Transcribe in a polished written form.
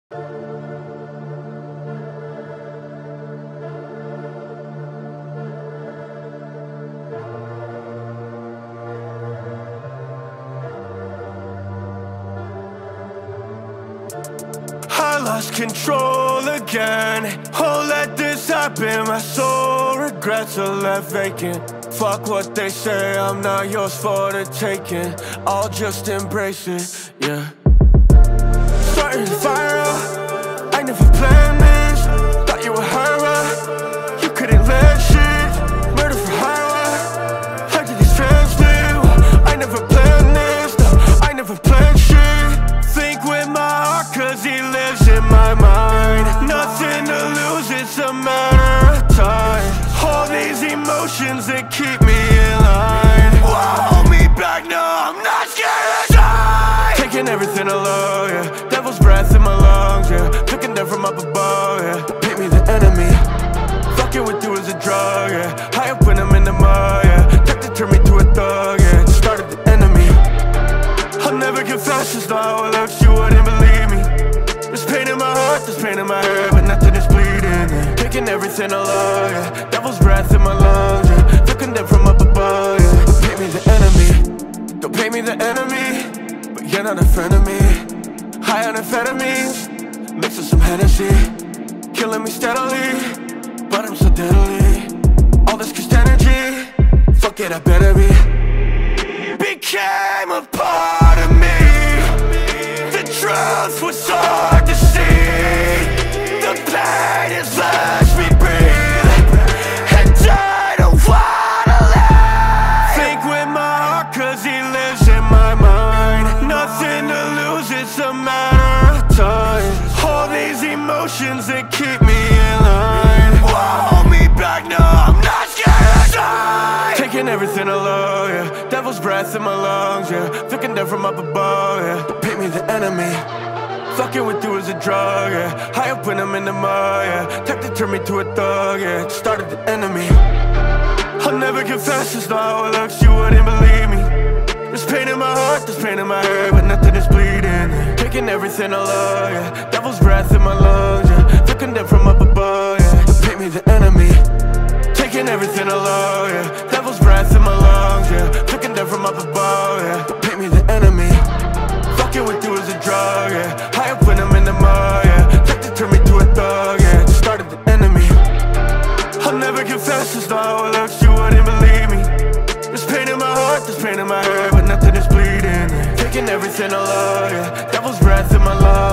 I lost control again. Oh, let this happen. My soul regrets are left vacant. Fuck what they say, I'm not yours for the taking. I'll just embrace it, yeah. Starting to fire up, I never planned this. Thought you were her, you couldn't let shit. Murder for hire, how did these fans live? I never planned this, no, I never planned shit. Think with my heart cause he lives in my mind. Nothing to lose, it's a matter of time. All these emotions that keep me in line won't hold me back, no, I'm not scared to die. Taking everything alone, yeah. Devil's breath in my lungs, yeah. Looking down from up above, yeah. Paint me the enemy. Fucking with you is a drug, yeah. High up when I'm in the mud, yeah. Tech to turn me to a thug, yeah. Started the enemy. I'll never confess, it's not how it looks, you wouldn't believe me. There's pain in my heart, there's pain in my head, but nothing is bleeding, yeah. Taking everything alone, yeah. Devil's breath in my lungs, yeah. Looking down from up above, yeah. Don't paint me the enemy, don't paint me the enemy, but you're not a friend of me. High on amphetamines, mixed with some Hennessy. Killing me steadily, but I'm so deadly. All this cursed energy, fuck it, I better be. Became a part of me. The truth was hard to see. The pain has left me breathe, and I don't wanna live. Think with my heart cause he lives in my mind. Nothing to lose, it's a matter of time. All these emotions that keep me in line won't hold me back, no, I'm not scared to die. Taking everything alone, yeah. Devil's breath in my lungs, yeah. Looking down from up above, yeah. Don't paint me the enemy. Fucking with you is a drug, yeah. High up when I'm in the mud, yeah. Tech to turn me to a thug, yeah. Started the enemy. I'll never confess, it's not how it looks, you wouldn't believe me. There's pain in my heart, there's pain in my head, but nothing is bleeding, yeah. Taking everything alone, yeah. Devil's breath in my lungs, yeah. Looking down from up above, yeah. Don't paint me the enemy. Taking everything alone, yeah. Devil's breath in my lungs, yeah. Looking down from up above, yeah. Don't paint me the enemy. Fucking with you is a drug, yeah. High up when I'm in the mud, yeah. Tech to turn me to a thug, yeah. Started the enemy. I'll never confess, it's not how it looks, you wouldn't believe me. There's pain in my heart, there's pain in my head, but nothing is bleeding, yeah. Taking everything alone, yeah. Devil's breath in my lungs.